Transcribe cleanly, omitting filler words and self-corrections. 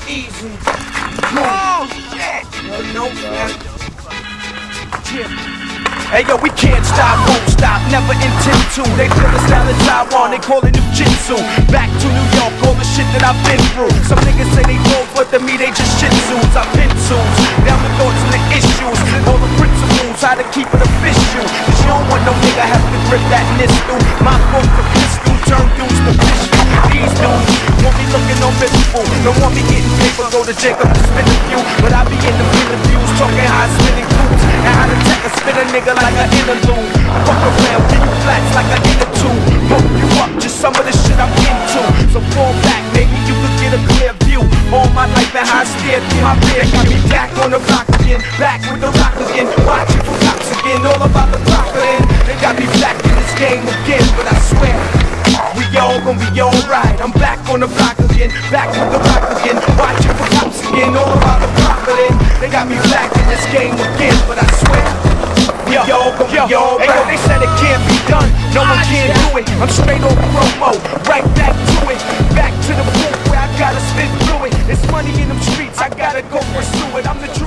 Easy. Oh, shit. No, hey yo, we can't stop, won't stop, never intend to. They feel the style of Taiwan, they call it Jiu-Jitsu. Back to New York, all the shit that I've been through. Some niggas say they roll, but to me they just shit suits. I pencils, down the thoughts and the issues, all the principles, how to keep it official. Cause you don't want no nigga having to grip that nistle. My book the pistol, turn dudes to pistol. These dudes want me looking on miserable, don't want me getting paper, go to Jacob to spin a few. But I be in the interviews, talking high spinning clues, and how to take a spin a nigga like an interlude. Fuck around, give you flats like an inner tube. Hook you up, just some of the shit I'm into. So fall back, maybe you could get a clear view. All my life and how I steered through my beard. Got me back on the rock again, back with the rock again. Watching for cops again, all about the profit. They got me back in this game again, but I swear we all gon' be alright. I'm back on the block again, back with the rock again. Watching for cops again, all about the profit. They got me back in this game again, but I swear we all gon' be alright. Hey yo, they said it can't be done, no one can do it. I'm straight on promo, right back to it. Back to the booth where I gotta spit through it. It's money in them streets, I gotta go pursue it. I'm the